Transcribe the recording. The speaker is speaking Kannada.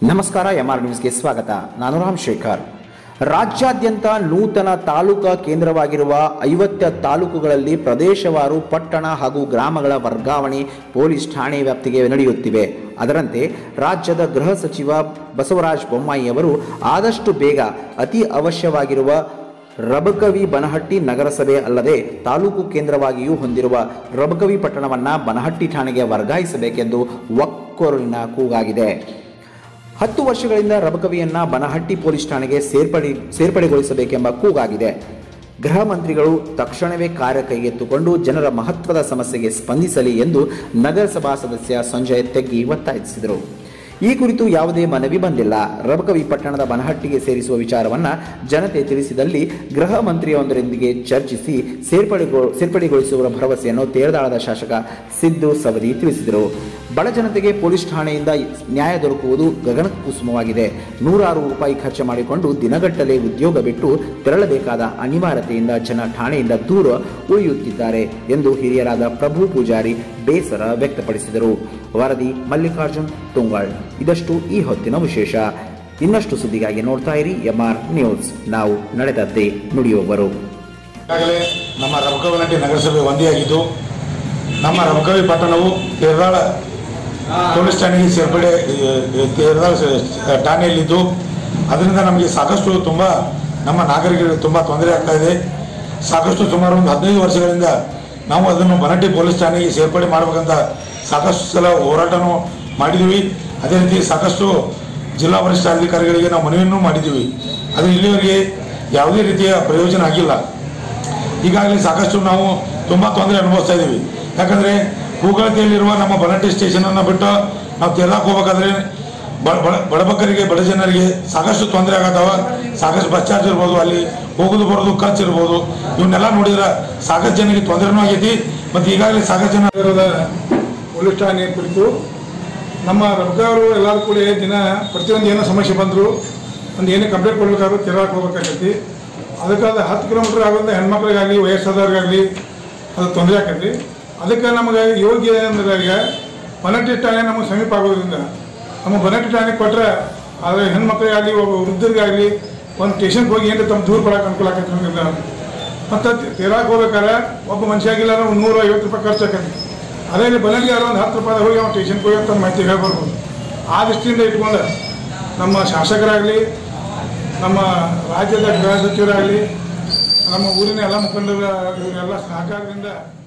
ನಮಸ್ಕಾರ ಎಂಆರ್ ನ್ಯೂಸ್ಗೆ ಸ್ವಾಗತ. ನಾನು ರಾಮಶೇಖರ್. ರಾಜ್ಯಾದ್ಯಂತ ನೂತನ ತಾಲೂಕಾ ಕೇಂದ್ರವಾಗಿರುವ 50 ತಾಲೂಕುಗಳಲ್ಲಿ ಪ್ರದೇಶವಾರು ಪಟ್ಟಣ ಹಾಗೂ ಗ್ರಾಮಗಳ ವರ್ಗಾವಣೆ ಪೊಲೀಸ್ ಠಾಣೆ ವ್ಯಾಪ್ತಿಗೆ ನಡೆಯುತ್ತಿವೆ. ಅದರಂತೆ ರಾಜ್ಯದ ಗೃಹ ಸಚಿವ ಬಸವರಾಜ ಬೊಮ್ಮಾಯಿ ಅವರು ಆದಷ್ಟು ಬೇಗ ಅತಿ ಅವಶ್ಯವಾಗಿರುವ ರಬಕವಿ ಬನಹಟ್ಟಿ ನಗರಸಭೆ ಅಲ್ಲದೆ ತಾಲೂಕು ಕೇಂದ್ರವಾಗಿಯೂ ಹೊಂದಿರುವ ರಬಕವಿ ಪಟ್ಟಣವನ್ನು ಬನಹಟ್ಟಿ ಠಾಣೆಗೆ ವರ್ಗಾಯಿಸಬೇಕೆಂದು ಒಕ್ಕೊರಲಿನ ಕೂಗಾಗಿದೆ. 10 ವರ್ಷಗಳಿಂದ ರಬಕವಿಯನ್ನ ಬನಹಟ್ಟಿ ಪೊಲೀಸ್ ಠಾಣೆಗೆ ಸೇರ್ಪಡೆಗೊಳಿಸಬೇಕೆಂಬ ಕೂಗಾಗಿದೆ. ಗೃಹ ಮಂತ್ರಿಗಳು ತಕ್ಷಣವೇ ಕಾರ್ಯ ಕೈಗೆತ್ತಿಕೊಂಡು ಜನರ ಮಹತ್ವದ ಸಮಸ್ಯೆಗೆ ಸ್ಪಂದಿಸಲಿ ಎಂದು ನಗರಸಭಾ ಸದಸ್ಯ ಸಂಜಯ್ ತೆಗ್ಗಿ ಒತ್ತಾಯಿಸಿದರು. ಈ ಕುರಿತು ಯಾವುದೇ ಮನವಿ ಬಂದಿಲ್ಲ. ರಬಕವಿ ಪಟ್ಟಣದ ಬನಹಟ್ಟಿಗೆ ಸೇರಿಸುವ ವಿಚಾರವನ್ನು ಜನತೆ ತಿಳಿಸಿದಲ್ಲಿ ಗೃಹ ಮಂತ್ರಿಯೊಂದರೊಂದಿಗೆ ಚರ್ಚಿಸಿ ಸೇರ್ಪಡೆಗೊಳಿಸುವ ಭರವಸೆಯನ್ನು ತೇರದಾಳದ ಶಾಸಕ ಸಿದ್ದು ಸವದಿ ತಿಳಿಸಿದರು. ಬಡ ಜನತೆಗೆ ಪೊಲೀಸ್ ಠಾಣೆಯಿಂದ ನ್ಯಾಯ ದೊರಕುವುದು ಗಗನಕುಸುಮವಾಗಿದೆ. ನೂರಾರು ರೂಪಾಯಿ ಖರ್ಚು ಮಾಡಿಕೊಂಡು ದಿನಗಟ್ಟಲೆ ಉದ್ಯೋಗ ಬಿಟ್ಟು ತೆರಳಬೇಕಾದ ಅನಿವಾರ್ಯತೆಯಿಂದ ಜನ ಠಾಣೆಯಿಂದ ದೂರ ಉಳಿಯುತ್ತಿದ್ದಾರೆ ಎಂದು ಹಿರಿಯರಾದ ಪ್ರಭು ಪೂಜಾರಿ ಬೇಸರ ವ್ಯಕ್ತಪಡಿಸಿದರು. ವರದಿ ಮಲ್ಲಿಕಾರ್ಜುನ್ ತುಂಗಾಳ್. ಇದಷ್ಟು ಈ ಹೊತ್ತಿನ ವಿಶೇಷ. ಇನ್ನಷ್ಟು ಸುದ್ದಿಗಾಗಿ ನೋಡ್ತಾ ಇರಿ ಎಂಆರ್ ನ್ಯೂಸ್. ನಾವು ನಡೆದದ್ದೇ ನುಡಿಯುವವರು. ಈಗಾಗಲೇ ನಮ್ಮ ರಬಕವಿ ನಗರಸಭೆ ಒಂದಿಯಾಗಿದ್ದು ನಮ್ಮ ರಬಕವಿ ಪಟ್ಟಣವು ತೇರದಾಳ ಪೊಲೀಸ್ ಠಾಣೆಗೆ ತೇರದಾಳ ಠಾಣೆಯಲ್ಲಿದ್ದು ಅದರಿಂದ ನಮಗೆ ಸಾಕಷ್ಟು ತುಂಬ ನಮ್ಮ ನಾಗರಿಕರಿಗೆ ತುಂಬ ತೊಂದರೆ ಆಗ್ತಾ ಇದೆ. ಸಾಕಷ್ಟು ಸುಮಾರು ಒಂದು 15 ವರ್ಷಗಳಿಂದ ನಾವು ಅದನ್ನು ಬನಹಟ್ಟಿ ಪೊಲೀಸ್ ಠಾಣೆಗೆ ಸೇರ್ಪಡೆ ಮಾಡಬೇಕಂತ ಸಾಕಷ್ಟು ಸಲ ಹೋರಾಟನೂ ಮಾಡಿದ್ದೀವಿ. ಅದೇ ರೀತಿ ಸಾಕಷ್ಟು ಜಿಲ್ಲಾ ವರಿಷ್ಠಾಧಿಕಾರಿಗಳಿಗೆ ನಾವು ಮನವಿಯನ್ನು ಮಾಡಿದ್ದೀವಿ. ಅದು ಇಲ್ಲಿವರೆಗೆ ಯಾವುದೇ ರೀತಿಯ ಪ್ರಯೋಜನ ಆಗಿಲ್ಲ. ಈಗಾಗಲೇ ಸಾಕಷ್ಟು ನಾವು ತುಂಬ ತೊಂದರೆ ಅನುಭವಿಸ್ತಾ ಇದ್ದೀವಿ. ಯಾಕಂದರೆ ಹೂಗಳತಿಯಲ್ಲಿರುವ ನಮ್ಮ ಬನಹಟ್ಟಿ ಸ್ಟೇಷನನ್ನು ಬಿಟ್ಟು ನಾವು ತೇರದಾಳಕ್ಕೆ ಹೋಗ್ಬೇಕಾದ್ರೆ ಬಡಬಗ್ಗರಿಗೆ ಬಡ ಜನರಿಗೆ ಸಾಕಷ್ಟು ತೊಂದರೆ ಆಗತ್ತವ. ಸಾಕಷ್ಟು ಬಸ್ ಚಾರ್ಜ್ ಇರ್ಬೋದು, ಅಲ್ಲಿ ಹೋಗೋದು ಬರೋದು ಖರ್ಚು ಇರ್ಬೋದು. ಇವನ್ನೆಲ್ಲ ನೋಡಿದ್ರೆ ಸಾಕಷ್ಟು ಜನರಿಗೆ ತೊಂದರೆನೂ ಆಗೈತಿ. ಮತ್ತು ಈಗಾಗಲೇ ಸಾಕಷ್ಟು ಜನ ಪೊಲೀಸ್ ಠಾಣೆ ಕುರಿತು ನಮ್ಮ ರಬಕವರು ಎಲ್ಲರೂ ಕೂಡ ದಿನ ಪ್ರತಿಯೊಂದು ಏನೋ ಸಮಸ್ಯೆ ಬಂದರು ಒಂದು ಏನೇ ಕಂಪ್ಲೇಂಟ್ ಕೊಡಬೇಕಾದ್ರೂ ತೇರದಾಳಕ್ಕೆ ಹೋಗ್ಬೇಕಾಗೈತಿ. ಅದಕ್ಕಾದ 10 ಕಿಲೋಮೀಟ್ರ್ ಆಗೋದು ಹೆಣ್ಮಕ್ಳಿಗಾಗಲಿ ವಯಸ್ಸಾದವ್ರಿಗಾಗಲಿ ಅದು ತೊಂದರೆ ಆಕೈತಿ. ಅದಕ್ಕೆ ನಮಗೆ ಯೋಗ್ಯ ಅಂದ್ರೆ ಈಗ ಬನಹಟ್ಟಿ ಠಾಣೆ ನಮಗೆ ಸಮೀಪ ಆಗೋದ್ರಿಂದ ನಮ್ಮ ಬನಹಟ್ಟಿ ಠಾಣೆಗೆ ಕೊಟ್ಟರೆ ಆದರೆ ಹೆಣ್ಮಕ್ಳಿಗಾಗಲಿ ಒಬ್ಬ ವೃದ್ಧರಿಗಾಗಲಿ ಒಂದು ಸ್ಟೇಷನ್ಗೆ ಹೋಗಿ ಏನು ತಮ್ಮ ದೂರ ಕೊಡೋಕೆ ಅನುಕೂಲ ಆಕೈತಿ ನಮಗೆ. ಮತ್ತು ತೇರದಾಳಕ್ಕೆ ಹೋಗ್ಬೇಕಾದ್ರೆ ಒಬ್ಬ ಮನುಷ್ಯಾಗಿಲ್ಲ ನಾವು 150 ರೂಪಾಯಿ ಖರ್ಚು ಆಕೈತಿ. ಅದೇ ಬನಹಟ್ಟಿಗೆ ಯಾರೋ ಒಂದು 10 ರೂಪಾಯಿ ಹೋಗಿ ಅವ್ನು ಸ್ಟೇಷನ್ಗೆ ಹೋಗಿ ಅಂತ ಮಾಹಿತಿ ಹೇಳ್ಬರ್ಬೋದು. ಆ ದೃಷ್ಟಿಯಿಂದ ಇಟ್ಕೊಂಡು ನಮ್ಮ ಶಾಸಕರಾಗಲಿ, ನಮ್ಮ ರಾಜ್ಯದ ಗೃಹ ಸಚಿವರಾಗಲಿ, ನಮ್ಮ ಊರಿನ ಎಲ್ಲ ಮುಖಂಡರ ಇವರೆಲ್ಲ ಸಹಕಾರದಿಂದ